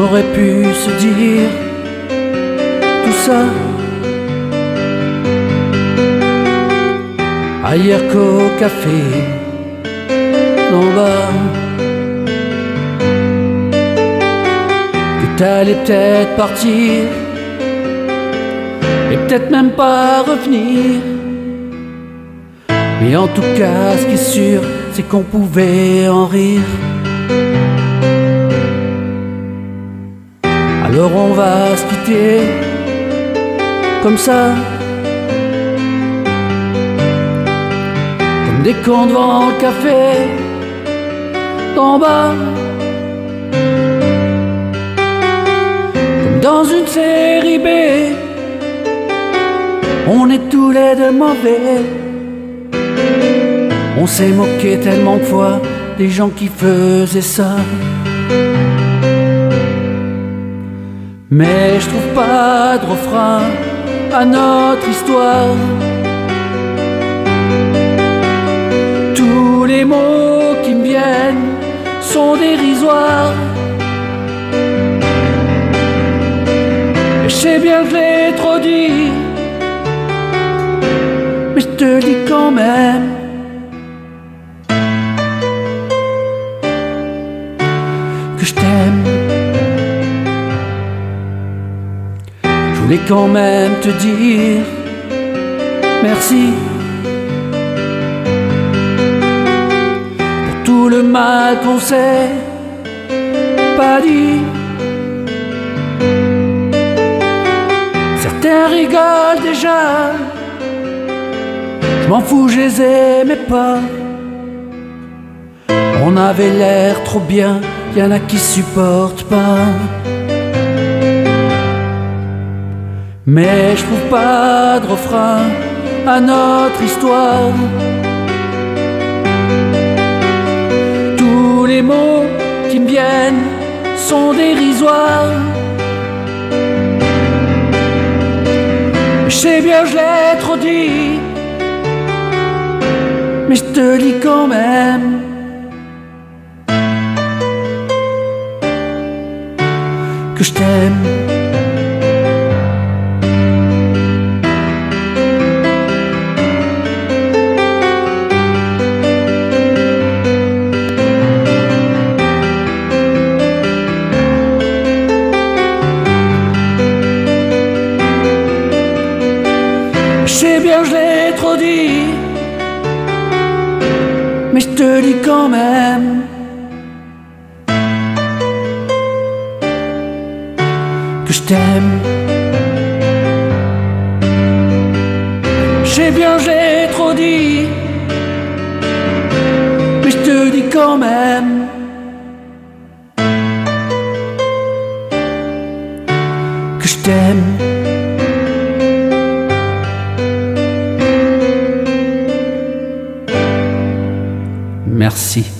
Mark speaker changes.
Speaker 1: aurait pu se dire tout ça ailleurs qu'au café d'en bas, que t'allais peut-être partir et peut-être même pas revenir. Mais en tout cas, ce qui est sûr, c'est qu'on pouvait en rire. Alors on va se quitter comme ça, comme des cons devant le café d'en bas, comme dans une série B. On est tous les deux mauvais. On s'est moqué tellement de fois des gens qui faisaient ça. Mais je trouve pas de refrain à notre histoire. Tous les mots qui me viennent sont dérisoires. Et je sais bien que je l'ai trop dit, mais je te le dis quand même, que je t'aime. Je voulais quand même te dire merci pour tout le mal qu'on s'est pas dit. Certains rigolent déjà, je m'en fous, je les aimais pas. On avait l'air trop bien, y'en a qui supportent pas. Mais je trouve pas de refrain à notre histoire. Tous les mots qui me viennent sont dérisoires. Je sais bien, je l'ai trop dit, mais je te lis quand même, que je t'aime. Je sais bien, je l'ai trop dit, mais je te dis quand même, que je t'aime. Je sais bien, je l'ai trop dit, mais je te dis quand même, que je t'aime. Merci.